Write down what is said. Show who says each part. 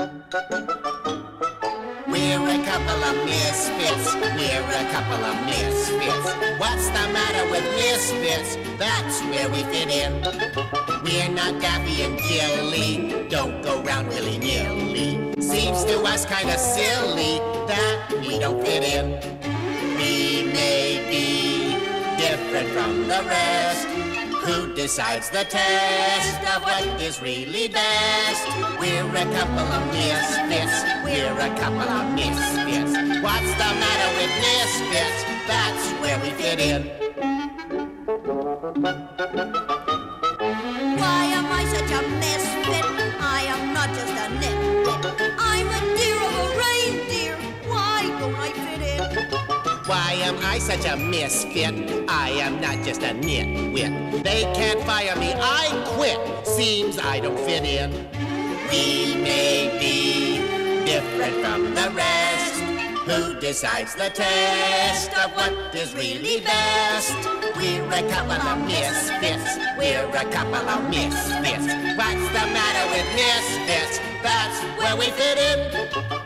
Speaker 1: We're a couple of misfits. We're a couple of misfits. What's the matter with misfits? That's where we fit in. We're not Daffy and Gilly. Don't go round willy-nilly. Seems to us kind of silly that we don't fit in. We may be different from the rest. Who decides the test of what is really best? We're a couple of misfits. We're a couple of misfits. What's the matter with misfits? That's where we fit in.
Speaker 2: Why am I such a misfit? I am not just a nitwit. I'm a dear of a reindeer. Why don't I fit in?
Speaker 1: Why am I such a misfit? I am not just a nitwit. They can't fire me, I quit. Seems I don't fit in. We may be different from the rest. Who decides the test of what is really best? We're a couple of misfits. We're a couple of misfits. What's the matter with misfits? That's where we fit in.